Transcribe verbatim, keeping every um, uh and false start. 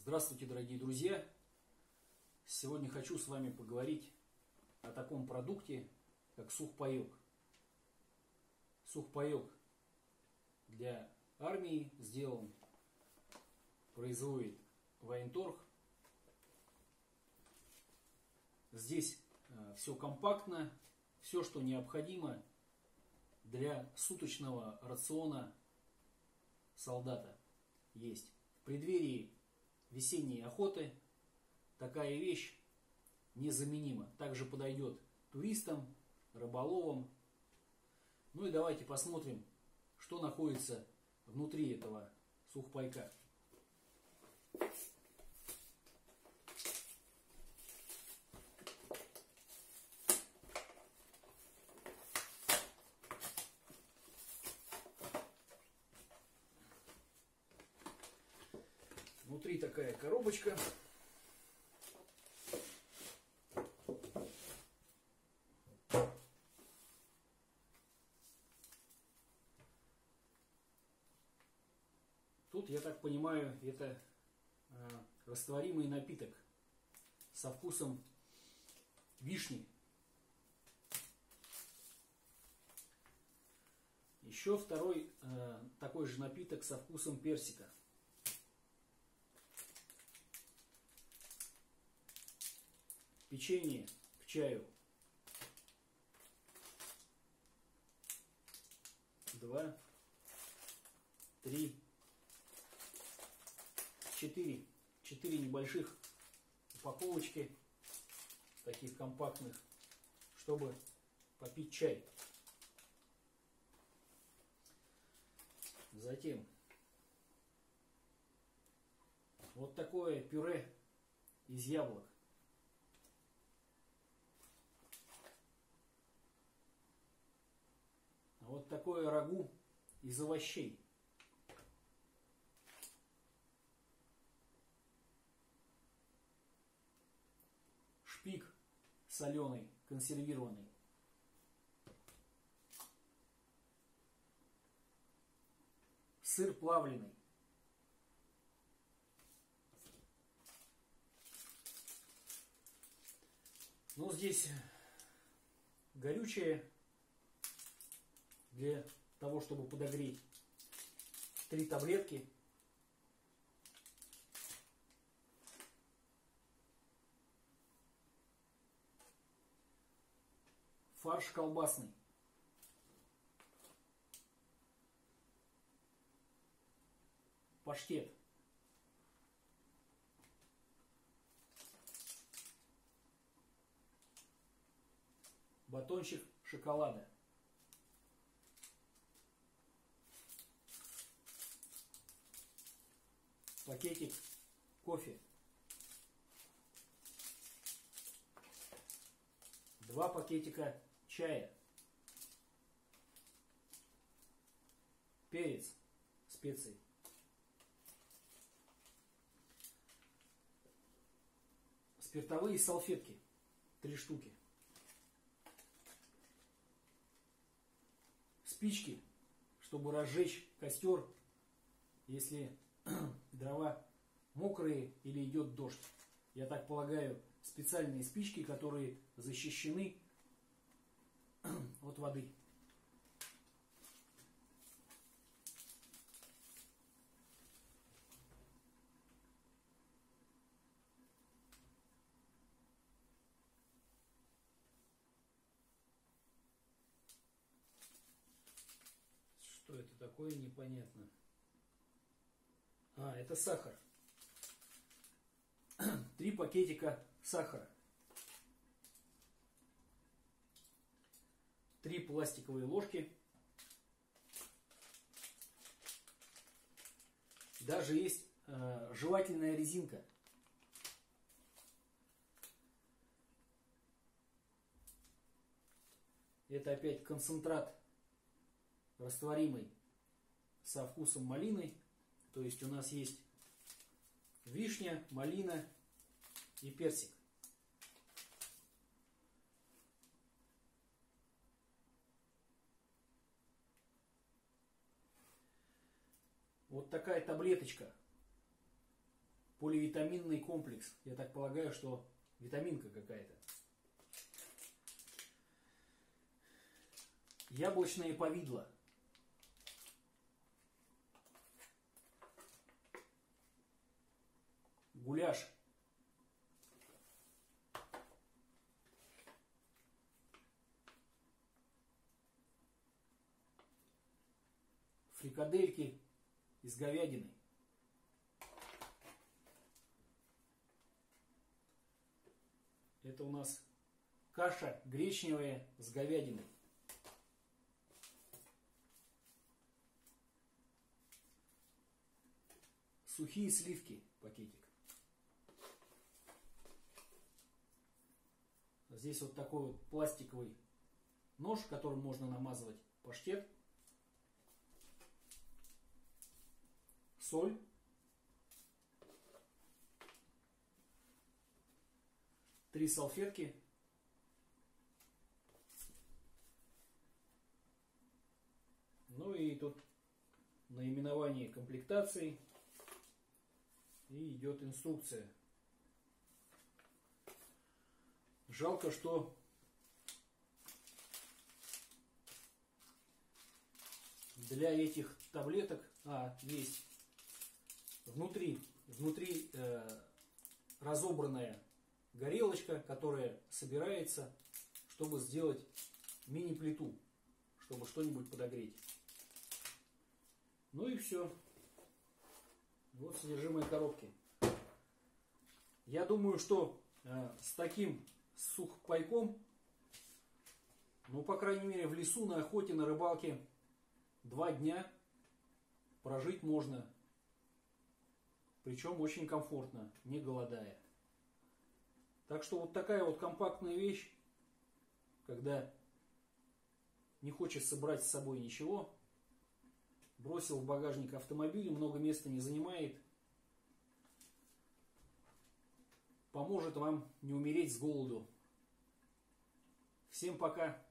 Здравствуйте, дорогие друзья! Сегодня хочу с вами поговорить о таком продукте, как сухпайок. Сухпайок для армии сделан, производит Военторг. Здесь все компактно, все, что необходимо для суточного рациона солдата, есть. В преддверии весенней охоты такая вещь незаменима. Также подойдет туристам, рыболовам. Ну и давайте посмотрим, что находится внутри этого сухпайка. Внутри такая коробочка. Тут, я так понимаю, это э, растворимый напиток со вкусом вишни. Еще второй э, такой же напиток со вкусом персика. Печенье к чаю. Два, три, четыре. Четыре небольших упаковочки, таких компактных, чтобы попить чай. Затем вот такое пюре из яблок. Вот такое рагу из овощей. Шпик соленый, консервированный. Сыр плавленый. Ну, здесь горючее для того, чтобы подогреть. Три таблетки. Фарш колбасный. Паштет. Батончик шоколада. Пакетик кофе. Два пакетика чая. Перец, специи. Спиртовые салфетки. Три штуки. Спички, чтобы разжечь костер, если дрова мокрые или идет дождь. Я так полагаю, специальные спички, которые защищены от воды. Что это такое, непонятно. А, это сахар. Три пакетика сахара. Три пластиковые ложки. Даже есть э, жевательная резинка. Это опять концентрат растворимый со вкусом малины. То есть у нас есть вишня, малина и персик. Вот такая таблеточка поливитаминный комплекс. Я так полагаю, что витаминка какая-то. Яблочное повидло. Гуляш. Фрикадельки из говядины. Это у нас каша гречневая с говядиной. Сухие сливки, пакетик. Здесь вот такой вот пластиковый нож, которым можно намазывать паштет. Соль. Три салфетки. Ну и тут наименование комплектации. И идет инструкция. Жалко, что для этих таблеток, а, есть внутри, внутри э, разобранная горелочка, которая собирается, чтобы сделать мини-плиту, чтобы что-нибудь подогреть. Ну и все. Вот содержимое коробки. Я думаю, что э, с таким сухпайком, ну, по крайней мере, в лесу, на охоте, на рыбалке два дня прожить можно. Причем очень комфортно, не голодая. Так что вот такая вот компактная вещь, когда не хочется брать с собой ничего, бросил в багажник автомобиля, много места не занимает, поможет вам не умереть с голоду. Всем пока!